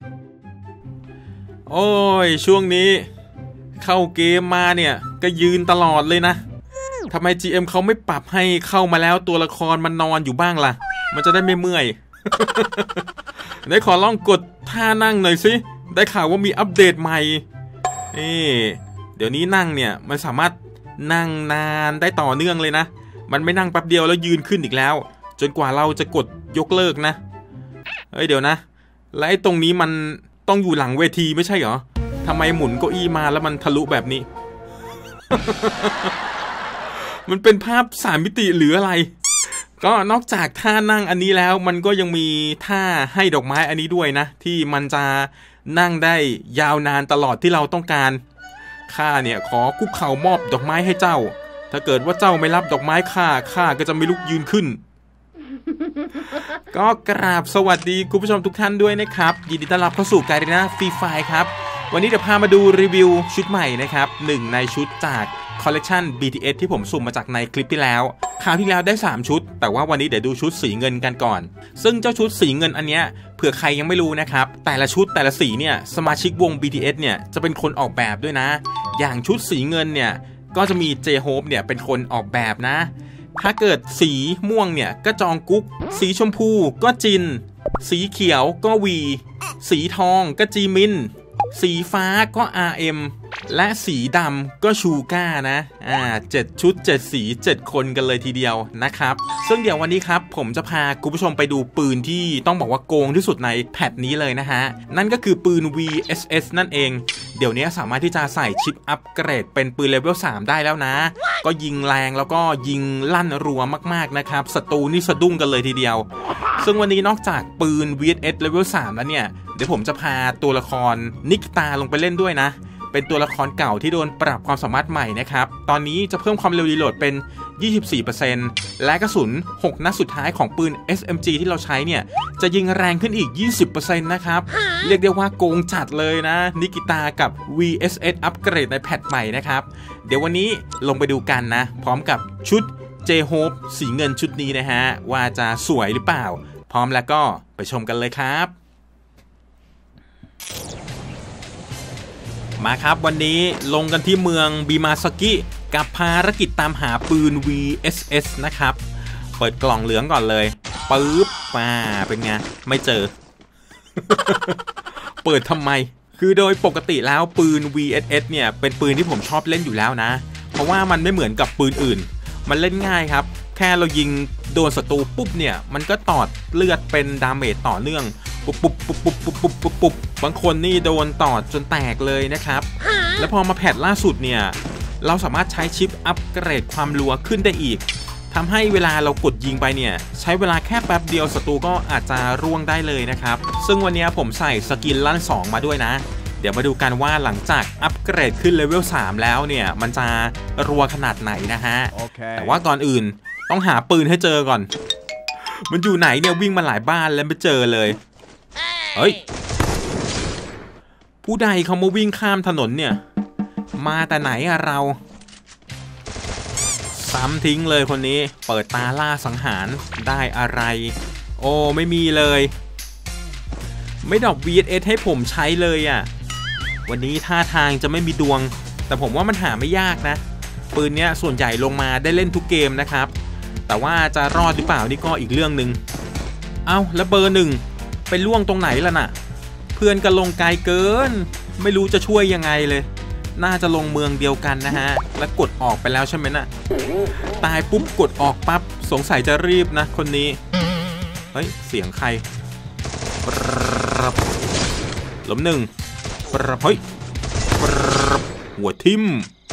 โอ้ยช่วงนี้เข้าเกมมาเนี่ยก็ยืนตลอดเลยนะทำไม GM เขาไม่ปรับให้เข้ามาแล้วตัวละครมันนอนอยู่บ้างล่ะมันจะได้ไม่เมื่อย ไหนขอลองกดท่านั่งหน่อยสิได้ข่าวว่ามีอัปเดตใหม่เดี๋ยวนี้นั่งเนี่ยมันสามารถนั่งนานได้ต่อเนื่องเลยนะมันไม่นั่งแป๊บเดียวแล้วยืนขึ้นอีกแล้วจนกว่าเราจะกดยกเลิกนะเดี๋ยวนะและไอ้ตรงนี้มันต้องอยู่หลังเวทีไม่ใช่เหรอทำไมหมุนเก้าอี้มาแล้วมันทะลุแบบนี้ มันเป็นภาพ3 มิติหรืออะไรก็นอกจากท่านั่งอันนี้แล้วมันก็ยังมีท่าให้ดอกไม้อันนี้ด้วยนะที่มันจะนั่งได้ยาวนานตลอดที่เราต้องการข้าเนี่ยขอคุกเข่ามอบดอกไม้ให้เจ้าถ้าเกิดว่าเจ้าไม่รับดอกไม้ข้าก็จะไม่ลุกยืนขึ้น ก็กราบสวัสดีคุณผู้ชมทุกท่านด้วยนะครับยินดีต้อนรับเข้าสู่การีนาฟรีไฟร์ครับวันนี้เดี๋ยวพามาดูรีวิวชุดใหม่นะครับ1ในชุดจากคอลเลกชัน BTS ที่ผมสุ่มมาจากในคลิปที่แล้วคราวที่แล้วได้3ชุดแต่ว่าวันนี้เดี๋ยวดูชุดสีเงินกันก่อนซึ่งเจ้าชุดสีเงินอันเนี้ยเผื่อใครยังไม่รู้นะครับแต่ละชุดแต่ละสีเนี่ยสมาชิกวง BTS เนี่ยจะเป็นคนออกแบบด้วยนะอย่างชุดสีเงินเนี่ยก็จะมี J-Hope เนี่ยเป็นคนออกแบบนะถ้าเกิดสีม่วงเนี่ยก็จองกุ๊กสีชมพูก็จินสีเขียวก็วีสีทองก็จีมินสีฟ้าก็ RM และสีดำก็ชูก้านะ7 ชุด 7 สี 7 คนกันเลยทีเดียวนะครับซึ่งเดี๋ยววันนี้ครับผมจะพาคุณผู้ชมไปดูปืนที่ต้องบอกว่าโกงที่สุดในแพทนี้เลยนะฮะนั่นก็คือปืน VSS นั่นเองเดี๋ยวนี้สามารถที่จะใส่ชิปอัปเกรดเป็นปืนเลเวล 3 ได้แล้วนะก็ยิงแรงแล้วก็ยิงลั่นรัวมากๆนะครับศัตรูนี่สะดุ้งกันเลยทีเดียวซึ่งวันนี้นอกจากปืน VSS เลเวล 3 แล้วเนี่ยเดี๋ยวผมจะพาตัวละครนิกตาลงไปเล่นด้วยนะเป็นตัวละครเก่าที่โดนปรับความสามารถใหม่นะครับตอนนี้จะเพิ่มความเร็วรีโหลดเป็น 24% และกระสุน6 นัดสุดท้ายของปืน SMG ที่เราใช้เนี่ยจะยิงแรงขึ้นอีก 20% นะครับเรียกได้ว่าโกงจัดเลยนะนิกิตากับ VSS อัปเกรดในแพทใหม่นะครับเดี๋ยววันนี้ลงไปดูกันนะพร้อมกับชุด J-Hope สีเงินชุดนี้นะฮะว่าจะสวยหรือเปล่าพร้อมแล้วก็ไปชมกันเลยครับมาครับวันนี้ลงกันที่เมืองบิมาซากิกับภารกิจตามหาปืน VSS นะครับเปิดกล่องเหลืองก่อนเลยปึ๊บเป็นไงไม่เจอ เปิดทำไมคือโดยปกติแล้วปืน VSS เนี่ยเป็นปืนที่ผมชอบเล่นอยู่แล้วนะเพราะว่ามันไม่เหมือนกับปืนอื่นมันเล่นง่ายครับแค่เรายิงโดนศัตรูปุ๊บเนี่ยมันก็ตอดเลือดเป็นดาเมจต่อเนื่องปุ๊บบางคนนี่โดนตอดจนแตกเลยนะครับแล้วพอมาแพทล่าสุดเนี่ยเราสามารถใช้ชิปอัปเกรดความรัวขึ้นได้อีกทำให้เวลาเรากดยิงไปเนี่ยใช้เวลาแค่แป๊บเดียวศัตรูก็อาจจะร่วงได้เลยนะครับซึ่งวันนี้ผมใส่สกินลั่น2มาด้วยนะเดี๋ยวมาดูกันว่าหลังจากอัปเกรดขึ้นเลเวล 3แล้วเนี่ยมันจะรัวขนาดไหนนะฮะ แต่ว่าก่อนอื่นต้องหาปืนให้เจอก่อนมันอยู่ไหนเนี่ยวิ่งมาหลายบ้านแล้วไม่เจอเลยเฮ้ยผู้ใดเขามาวิ่งข้ามถนนเนี่ยมาแต่ไหนอะเราซ้ำทิ้งเลยคนนี้เปิดตาล่าสังหารได้อะไรโอ้ไม่มีเลยไม่ดอก VSS ให้ผมใช้เลยอะวันนี้ท่าทางจะไม่มีดวงแต่ผมว่ามันหาไม่ยากนะปืนเนี้ยส่วนใหญ่ลงมาได้เล่นทุกเกมนะครับแต่ว่าจะรอดหรือเปล่านี่ก็อีกเรื่องนึงเอ้าแล้วเบอร์1ไปล่วงตรงไหนล่ะน่ะเพื่อนกันลงไกลเกินไม่รู้จะช่วยยังไงเลยน่าจะลงเมืองเดียวกันนะฮะแล้วกดออกไปแล้วใช่ไหมน่ะตายปุ๊บกดออกปั๊บสงสัยจะรีบนะคนนี้เฮ้ยเสียงใครล้ม1เฮ้ยหัวทิ่ม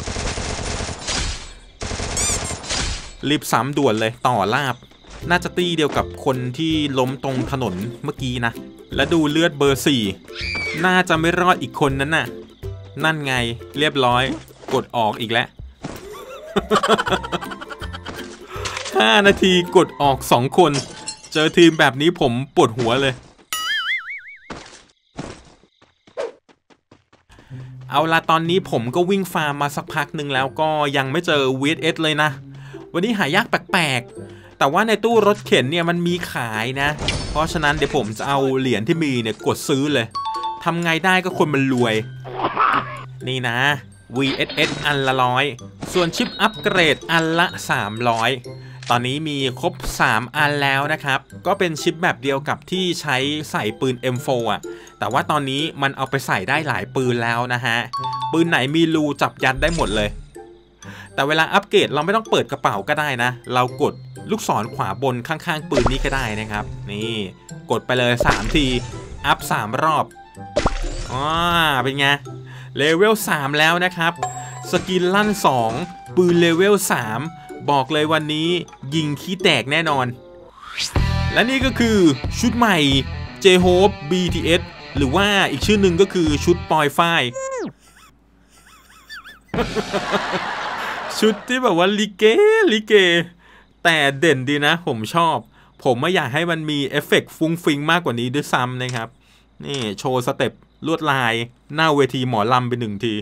รีบซ้ำด่วนเลยต่อลาบน่าจะตีเดียวกับคนที่ล้มตรงถนนเมื่อกี้นะและดูเลือดเบอร์4น่าจะไม่รอดอีกคนนั้นน่ะนั่นไงเรียบร้อยกดออกอีกแล้ว 5 นาทีกดออก2 คนเจอทีมแบบนี้ผมปวดหัวเลยเอาละตอนนี้ผมก็วิ่งฟาร์มมาสักพักหนึ่งแล้วก็ยังไม่เจอ VSS เลยนะวันนี้หายากแปลกๆแต่ว่าในตู้รถเข็นเนี่ยมันมีขายนะเพราะฉะนั้นเดี๋ยวผมจะเอาเหรียญที่มีเนี่ยกดซื้อเลยทำไงได้ก็คนมันรวยนี่นะ VSS อันละ100ส่วนชิปอัปเกรดอันละ300ตอนนี้มีครบ3อันแล้วนะครับก็เป็นชิปแบบเดียวกับที่ใช้ใส่ปืน M4 อ่ะแต่ว่าตอนนี้มันเอาไปใส่ได้หลายปืนแล้วนะฮะปืนไหนมีรูจับยัดได้หมดเลยแต่เวลาอัปเกรดเราไม่ต้องเปิดกระเป๋าก็ได้นะเรากดลูกศรขวาบนข้างๆปืนนี้ก็ได้นะครับนี่กดไปเลย3ทีอัพ3รอบเป็นไงเลเวล3แล้วนะครับสกินลั่น2ปืนเลเวล3บอกเลยวันนี้ยิงขี้แตกแน่นอนและนี่ก็คือชุดใหม่ J-Hope BTS หรือว่าอีกชื่อหนึ่งก็คือชุดปอยฝ้ายชุดที่แบบว่าลิเกแต่เด่นดีนะผมชอบผมไม่อยากให้มันมีเอฟเฟกต์ฟุ้งฟิงมากกว่านี้ด้วยซ้ำนะครับนี่โชว์สเต็ปลวดลายหน้าเวทีหมอลำไป1 ที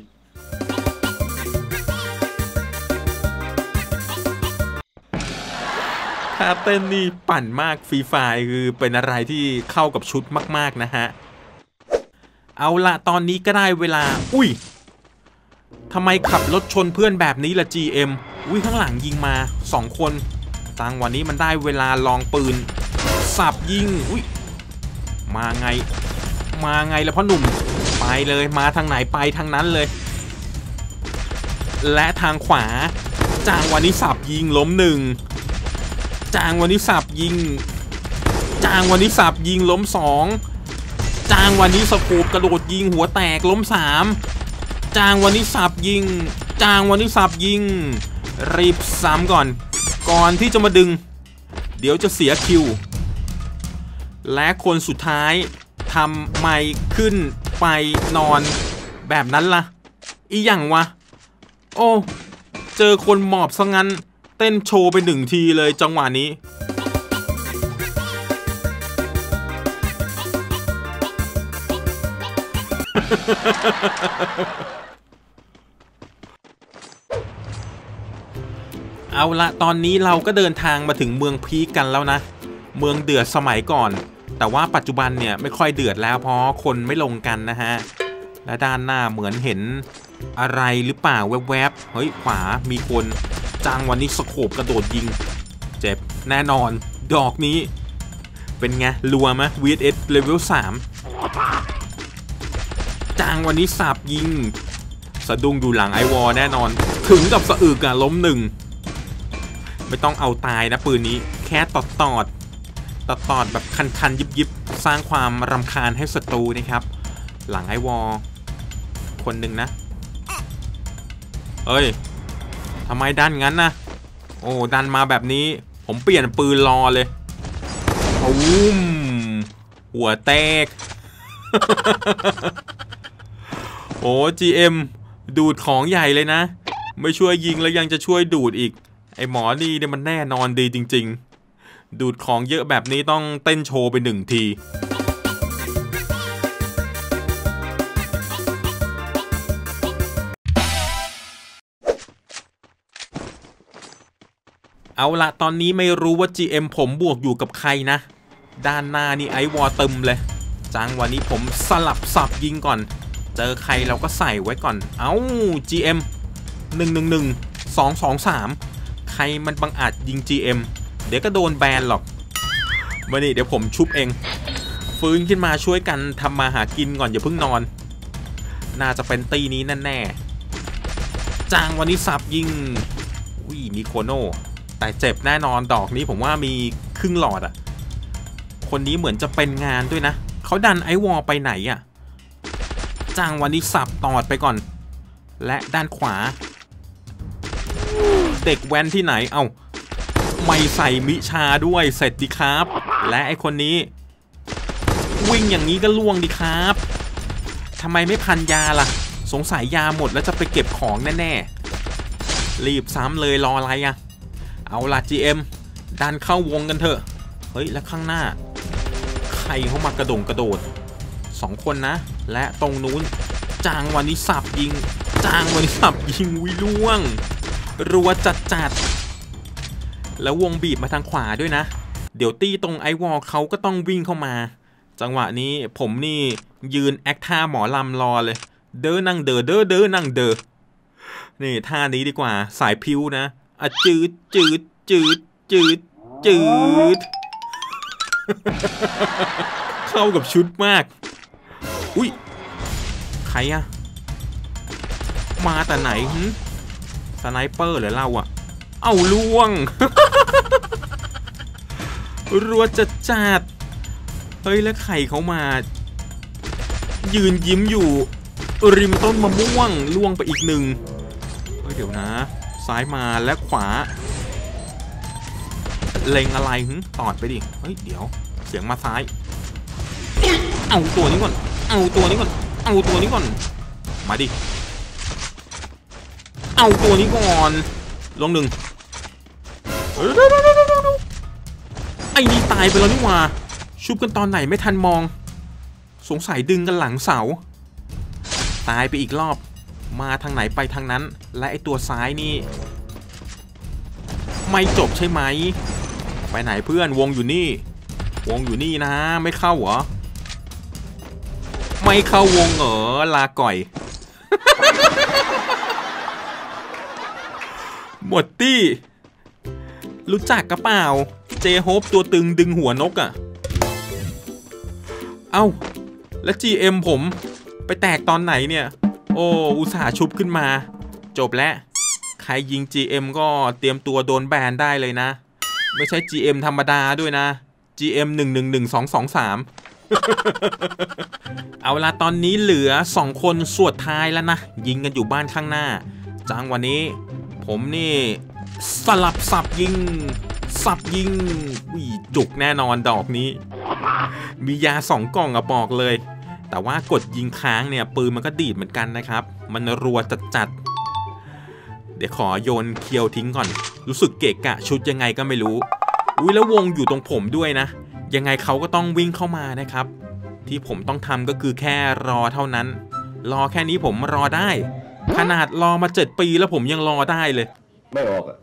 ท่าเต้นนี่ปั่นมากฟรีไฟคือเป็นอะไรที่เข้ากับชุดมากๆนะฮะเอาละตอนนี้ก็ได้เวลาอุ้ยทำไมขับรถชนเพื่อนแบบนี้ล่ะ GM อุ้ยข้างหลังยิงมา2 คนตังวันนี้มันได้เวลาลองปืนสับยิงอุ้ยมาไงแล้วพ่อหนุ่มไปเลยมาทางไหนไปทางนั้นเลยและทางขวาจางวันนี้สับยิงล้ม1จางวันนี้สับยิงล้ม2จางวันนี้สกูปกระโดดยิงหัวแตกล้ม3จางวันนี้สับยิงรีบซ้ำก่อนที่จะมาดึงเดี๋ยวจะเสียคิวและคนสุดท้ายทำไมขึ้นไปนอนแบบนั้นล่ะอีหยังวะโอ้เจอคนหมอบซะงั้นเต้นโชว์ไป1 ทีเลยจังหวะนี้เอาละตอนนี้เราก็เดินทางมาถึงเมืองพีคกันแล้วนะเมืองเดือดสมัยก่อนแต่ว่าปัจจุบันเนี่ยไม่ค่อยเดือดแล้วเพราะคนไม่ลงกันนะฮะและด้านหน้าเหมือนเห็นอะไรหรือเปล่าแวบๆเฮ้ยขวามีคนจางวันนี้สโคปกระโดดยิงเจ็บแน่นอนดอกนี้เป็นไงรัวไหม VSS เลเวล3จางวันนี้สับยิงสะดุ้งอยู่หลังไอวอลแน่นอนถึงกับสะอึกอะล้ม1ไม่ต้องเอาตายนะปืนนี้แค่ตอดแบบคันยิบสร้างความรำคาญให้ศัตรูนะครับหลังไอวอลคนหนึ่งนะเอ้ยทำไมดันงั้นนะโอ้ดันมาแบบนี้ผมเปลี่ยนปืนรอเลยหัวแตก โอ้ GM ดูดของใหญ่เลยนะไม่ช่วยยิงแล้วยังจะช่วยดูดอีกไอหมอนี่เนี่ยมันแน่นอนดีจริงๆดูดของเยอะแบบนี้ต้องเต้นโชว์ไป1 ทีเอาละตอนนี้ไม่รู้ว่า GM ผมบวกอยู่กับใครนะด้านหน้านี่ไอวอลตึมเลยจังวันนี้ผมสลับสับยิงก่อนเจอใครเราก็ใส่ไว้ก่อนGM 111 223ใครมันบังอาจยิง GM เดี๋ยวก็โดนแบนหรอกมานี่เดี๋ยวผมชุบเองฟื้นขึ้นมาช่วยกันทำมาหากินก่อนอย่าเพิ่งนอนน่าจะเป็นตีนี้แน่ๆจางวันนี้สับยิงมีโคโน่แต่เจ็บแน่นอนดอกนี้ผมว่ามีครึ่งหลอดอ่ะคนนี้เหมือนจะเป็นงานด้วยนะเขาดันไอวอลไปไหนอ่ะจางวันนี้สับตอดไปก่อนและด้านขวาเด็กแว้นที่ไหนไม่ใส่มิชาด้วยเสร็จดีครับและไอคนนี้วิ่งอย่างนี้ก็ล่วงดีครับทำไมไม่พันยาล่ะสงสัยยาหมดแล้วจะไปเก็บของแน่ๆรีบซ้ำเลยรออะไรอ่ะเอาล่ะ GM ดันเข้าวงกันเถอะเฮ้ยแล้วข้างหน้าใครเข้ามากระโดด2 คนนะและตรงนู้นจางวันนี้สับยิงวิล่วงรัวจัดแล้ววงบีบมาทางขวาด้วยนะเดี๋ยวตีตรงไอวอลเขาก็ต้องวิ่งเข้ามาจังหวะนี้ผมนี่ยืนแอคท่าหมอลำรอเลยเด้อนั่งเด้อเด้อเด้อนั่งเด้อนี่ท่านี้ดีกว่าสายพิ้วนะอะจืดจืดจืดจืดจืดเข้ากับชุดมากอุ้ยใครอะมาแต่ไหนสไนเปอร์เหรอเราอะเอาล่วง รัวจัดจัดเฮ้ยแล้วใครเขามายืนยิ้มอยู่ริมต้นมะม่วงล่วงไปอีกหนึ่งเฮ้ยเดี๋ยวนะซ้ายมาและขวาเล็งอะไรตอดไปดิเฮ้ยเดี๋ยวเสียงมาซ้ายเอาตัวนี้ก่อนเอาตัวนี้ก่อนเอาตัวนี้ก่อนมาดิเอาตัวนี้ก่อนลงหนึ่งไอ้นี่ตายไปแล้วนี่หว่าชุบกันตอนไหนไม่ทันมองสงสัยดึงกันหลังเสาตายไปอีกรอบมาทางไหนไปทางนั้นและไอ้ตัวซ้ายนี่ไม่จบใช่ไหมไปไหนเพื่อนวงอยู่นี่วงอยู่นี่นะไม่เข้าเหรอไม่เข้าวงเหรอลาก่อย หมดตี้รู้จักกระเป๋าเจโฮปตัวตึงดึงหัวนกอ่ะเอ้าแล้ว GM ผมไปแตกตอนไหนเนี่ยโอ้อุตส่าห์ชุบขึ้นมาจบแล้วใครยิง GM ก็เตรียมตัวโดนแบนได้เลยนะไม่ใช่ GM ธรรมดาด้วยนะ GM 111223 เอาละตอนนี้เหลือ2คนสวดท้ายแล้วนะยิงกันอยู่บ้านข้างหน้าจังวันนี้ผมนี่สลับสับยิงสับยิงจุกแน่นอนดอกนี้มียา2 กล่องอะบอกเลยแต่ว่ากดยิงค้างเนี่ยปืนมันก็ดีดเหมือนกันนะครับมันรัวจัดเดี๋ยวขอโยนเคียวทิ้งก่อนรู้สึกเกะกะชุดยังไงก็ไม่รู้อุ้ยแล้ววงอยู่ตรงผมด้วยนะยังไงเขาก็ต้องวิ่งเข้ามานะครับที่ผมต้องทำก็คือแค่รอเท่านั้นรอแค่นี้ผมรอได้ขนาดรอมา7 ปีแล้วผมยังรอได้เลยไม่ออกอะ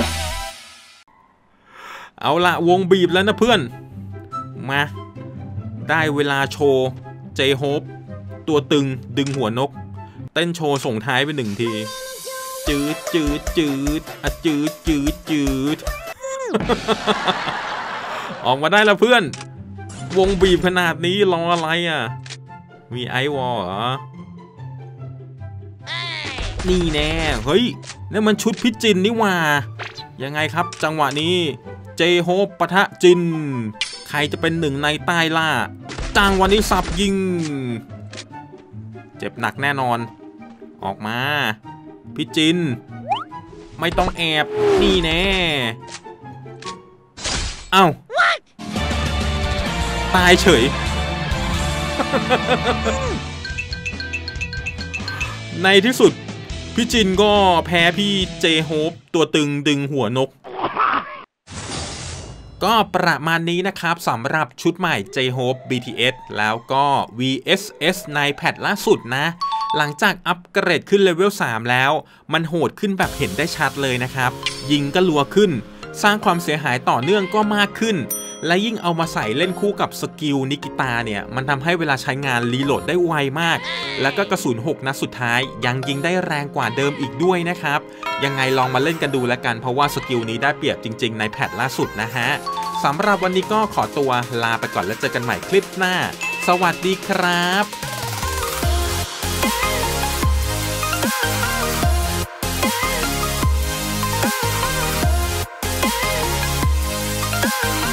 เอาละวงบีบแล้วนะเพื่อนมาได้เวลาโชว์เจโฮปตัวตึงดึงหัวนกเต้นโชว์ส่งท้ายไป1 ทีจืดจืดจืดอะจืดจืดจืด ออกมาได้แล้วเพื่อนวงบีบขนาดนี้รออะไรอ่ะมีไอวอลเหรอนี่แน่เฮ้ยนั่นมันชุดพิจินนี่ว่ายังไงครับจังหวะนี้เจโฮปปะทะจินใครจะเป็น1 ในใต้ล่าจังวันนี้สับยิงเจ็บหนักแน่นอนออกมาพิจินไม่ต้องแอบนี่แน่เอ้าตายเฉย ในที่สุดพี่จินก็แพ้พี่เจโฮปตัวตึงดึงหัวนกก็ประมาณนี้นะครับสำหรับชุดใหม่ J-Hope BTS แล้วก็ VSS ในแพทล่าสุดนะหลังจากอัปเกรดขึ้นเลเวล 3 แล้วมันโหดขึ้นแบบเห็นได้ชัดเลยนะครับยิงก็รัวขึ้นสร้างความเสียหายต่อเนื่องก็มากขึ้นและยิ่งเอามาใส่เล่นคู่กับสกิลนิกิตาเนี่ยมันทำให้เวลาใช้งานรีโหลดได้ไวมากแล้วก็กระสุน6 นัดสุดท้ายยังยิงได้แรงกว่าเดิมอีกด้วยนะครับยังไงลองมาเล่นกันดูแล้วกันเพราะว่าสกิลนี้ได้เปรียบจริงๆในแพทล่าสุดนะฮะสำหรับวันนี้ก็ขอตัวลาไปก่อนแล้วเจอกันใหม่คลิปหน้าสวัสดีครับ